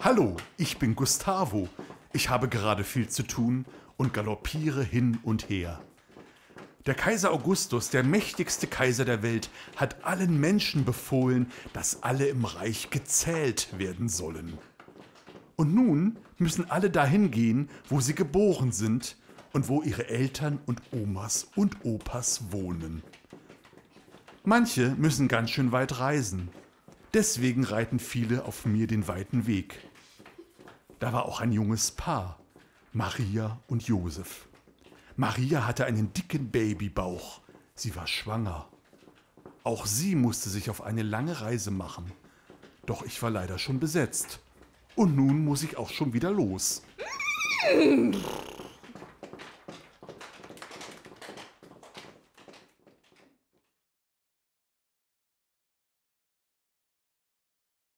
Hallo, ich bin Gustavo. Ich habe gerade viel zu tun und galoppiere hin und her. Der Kaiser Augustus, der mächtigste Kaiser der Welt, hat allen Menschen befohlen, dass alle im Reich gezählt werden sollen. Und nun müssen alle dahin gehen, wo sie geboren sind und wo ihre Eltern und Omas und Opas wohnen. Manche müssen ganz schön weit reisen. Deswegen reiten viele auf mir den weiten Weg. Da war auch ein junges Paar, Maria und Josef. Maria hatte einen dicken Babybauch. Sie war schwanger. Auch sie musste sich auf eine lange Reise machen. Doch ich war leider schon besetzt. Und nun muss ich auch schon wieder los.